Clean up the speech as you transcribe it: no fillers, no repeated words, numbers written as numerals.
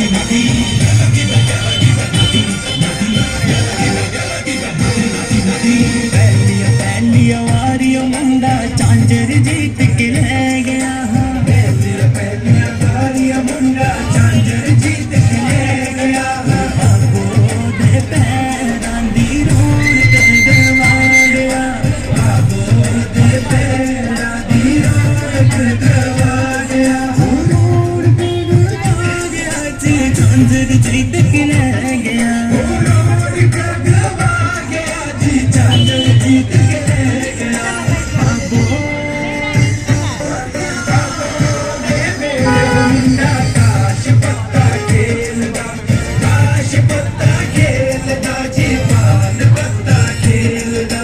पहली वारी मुंडा झांझर जीत के ले गया। पहली वारी मुंडा झांझर जीत के ले गया। बाबो दे पैरां दी रौनक गवा गया। बाबो दे पैरां दी रौनक गवा गया। रौनक गवा गया जी झांझर जीत के ले गया। रौनक गवा गया जी झांझर जीत के ले गया। बाबो मुंडा काश पत्ता खेलदा, काश पत्ता खेलदा जी पान पत्ता खेलदा।